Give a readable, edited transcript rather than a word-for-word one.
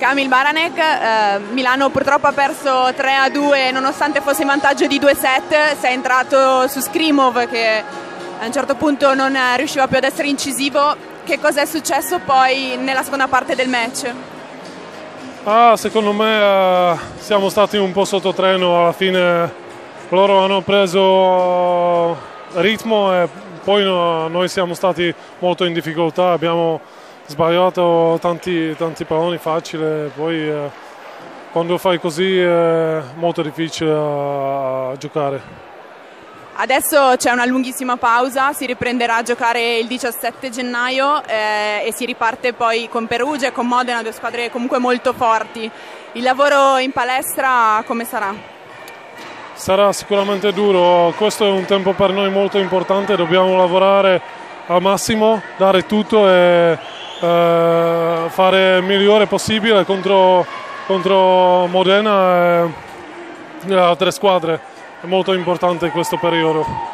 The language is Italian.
Kamil Baranek, Milano purtroppo ha perso 3-2 nonostante fosse in vantaggio di 2 set, sei entrato su Skrimov che a un certo punto non riusciva più ad essere incisivo. Che cosa è successo poi nella seconda parte del match? Secondo me siamo stati un po' sotto treno, alla fine loro hanno preso ritmo e poi noi siamo stati molto in difficoltà, abbiamo sbagliato tanti palloni facili, poi quando fai così è molto difficile a giocare. Adesso c'è una lunghissima pausa, si riprenderà a giocare il 17 gennaio e si riparte poi con Perugia e con Modena, due squadre comunque molto forti. Il lavoro in palestra come sarà? Sarà sicuramente duro, questo è un tempo per noi molto importante, dobbiamo lavorare al massimo, dare tutto e fare il migliore possibile contro Modena e le altre squadre. È molto importante questo periodo.